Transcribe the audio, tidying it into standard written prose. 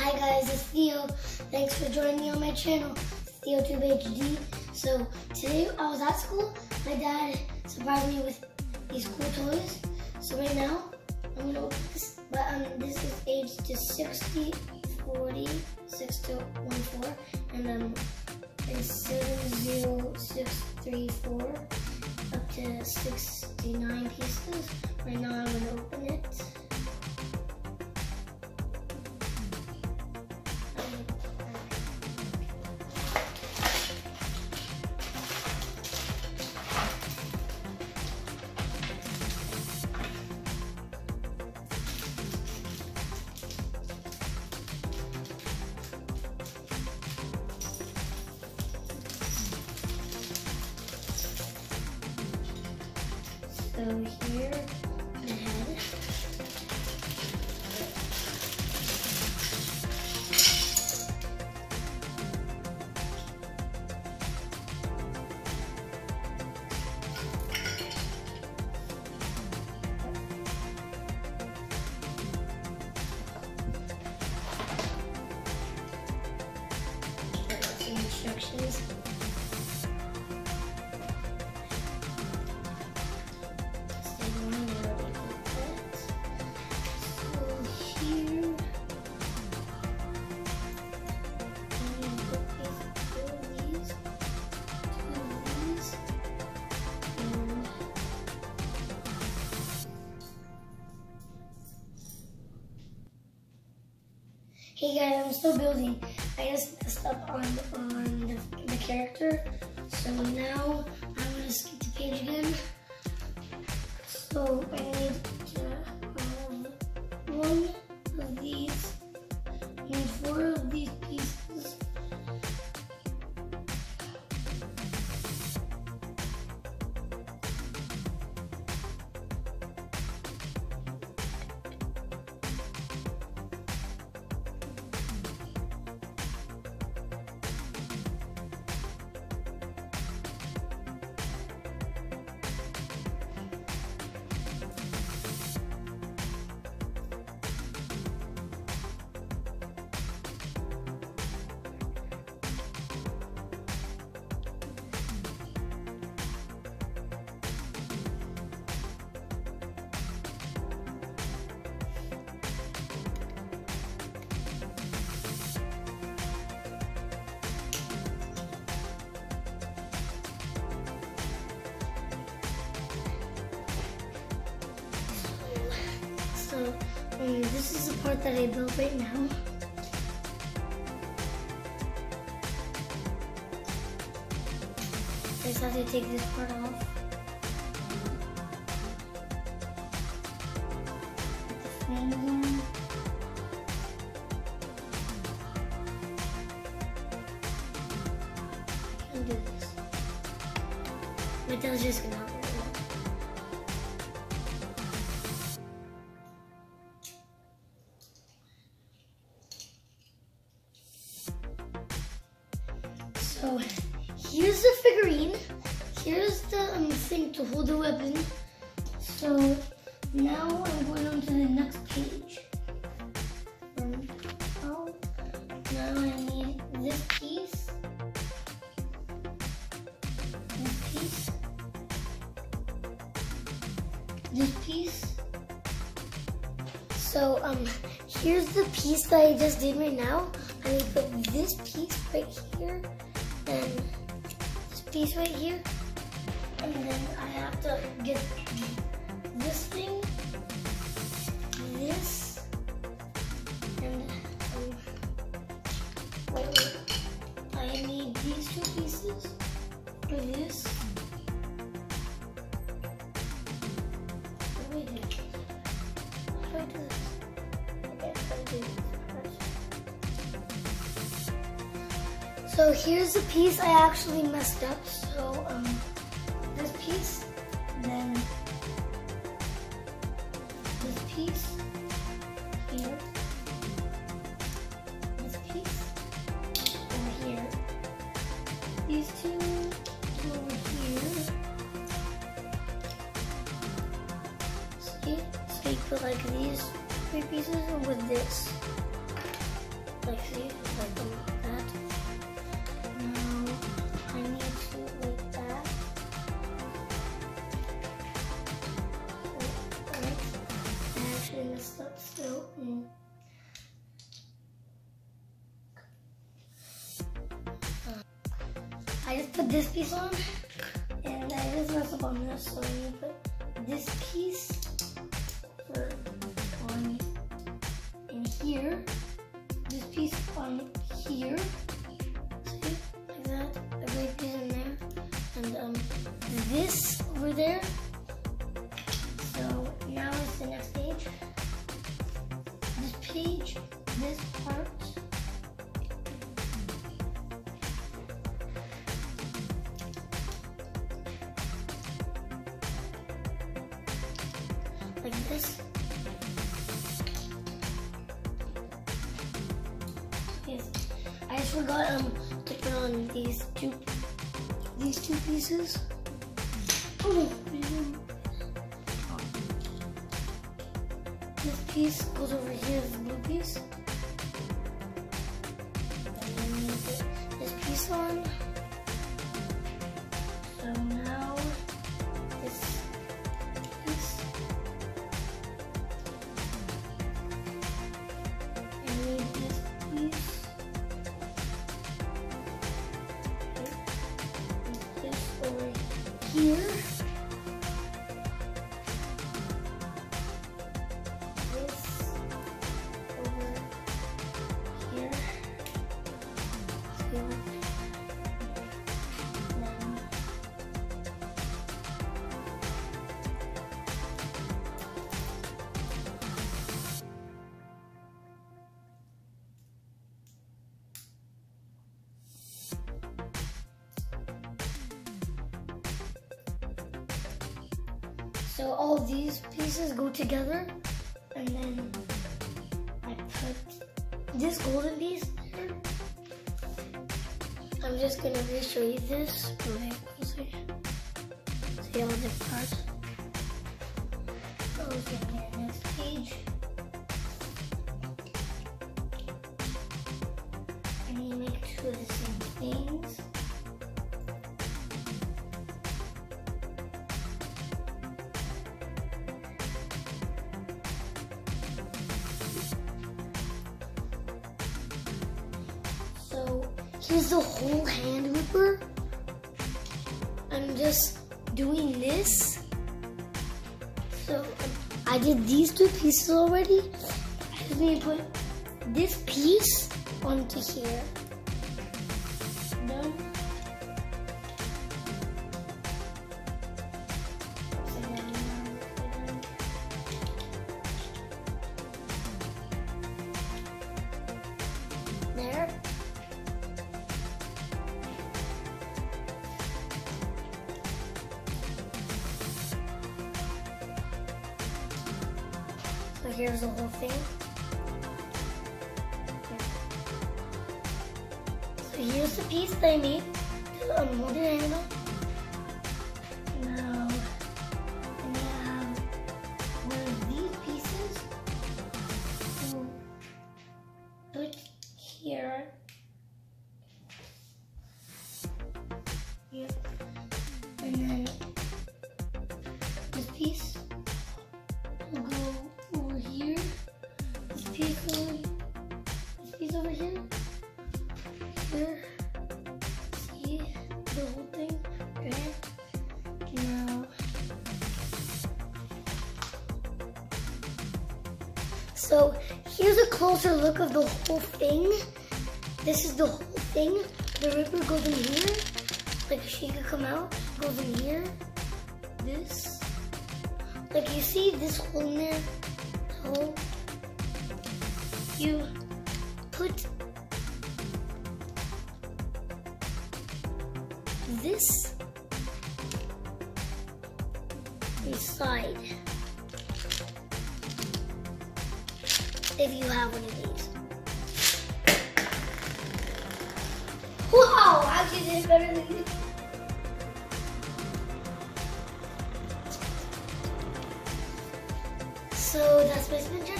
Hi guys, it's Theo. Thanks for joining me on my channel, TheoTube HD. So today I was at school. My dad surprised me with these cool toys. So right now I'm gonna open this, but this is aged to 60, 40, 6 to 14, and it's 70634 up to 69 pieces. Right now I'm gonna open it. So here, the head. Some instructions. Hey guys, I'm still building. I just messed up on the character. So now I'm gonna skip the page again. So I need to have one of these. I need 4 of these pieces. So this is the part that I built right now. I just have to take this part off. Put the flames on. And do this. But that was just gonna happen. So here's the figurine, here's the thing to hold the weapon. So now I'm going on to the next page. Now I need this piece, this piece. So here's the piece that I just did right now. I need to put this piece right here. And this piece right here, and then I have to get this thing, this, and wait, I need these 2 pieces for this. Wait, how do I do this? Okay, how do I do this? So here's the piece I actually messed up. So this piece, then this piece here, this piece over here, these 2 over here. See? So you put like these 3 pieces with this. Like see, like that. Now I need to like that. Right. I actually messed up still. I just put this piece on, and I just messed up on this, so I need to put this piece on in here. This piece on here. See, like that. The gray piece in there, and this over there. So now it's the next page. This page, this part. Like this. Yes. I just forgot to put on these two pieces. Oh, this piece goes over here, the blue piece. And then you put this piece on. So now this piece. I need this piece. And this over here. So all these pieces go together, and then I put this golden piece there. I'm just gonna re-show you this. See all the parts. Goes in the next page. And you make two of the same things. Here's the whole hand whipper. I'm just doing this. So I did these two pieces already. I just need to put this piece onto here. Done. There. So here's the whole thing. So here's the piece that I made. Hold your hand up. Now, and I have one of these pieces to put here. Yep. And then this piece will go over here. This piece over here. Here. See the whole thing? Okay. Now. So here's a closer look of the whole thing. This is the whole thing. The ripper goes in here. Like she could come out, goes in here. This. Like you see this hole in there? Hole. You put this inside. If you have one of these. Wow, I actually did better than you. So that's my spin